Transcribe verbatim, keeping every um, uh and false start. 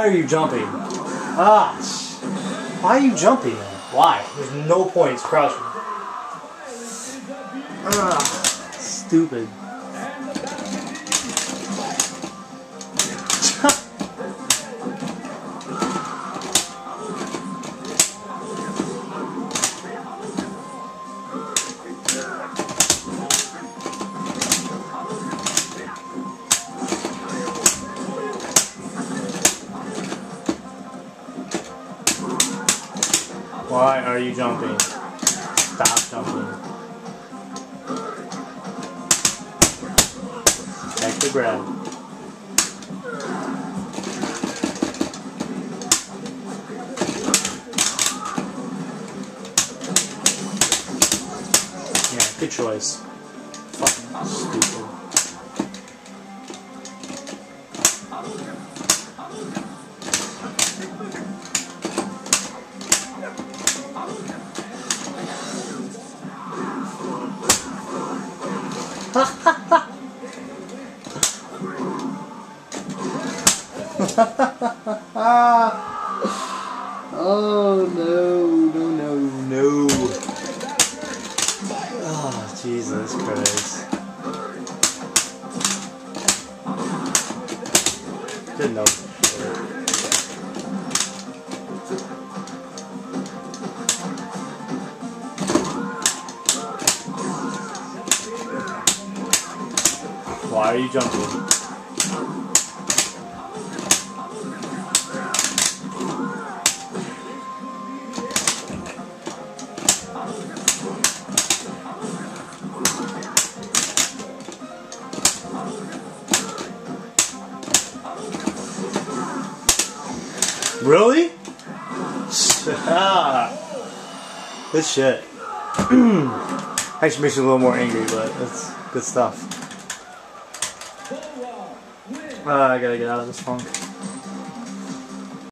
are you jumping? Ah, why are you jumping? Why? There's no points crouching. Ah, stupid. Why are you jumping? Stop jumping. Check the grab. Yeah, good choice. Fucking stupid. Oh no, no, no, no. Oh, Jesus Christ. Didn't know. Why are you jumping? Really? Ah, good shit. Actually makes you a little more angry, but it's good stuff. Uh, I gotta get out of this funk.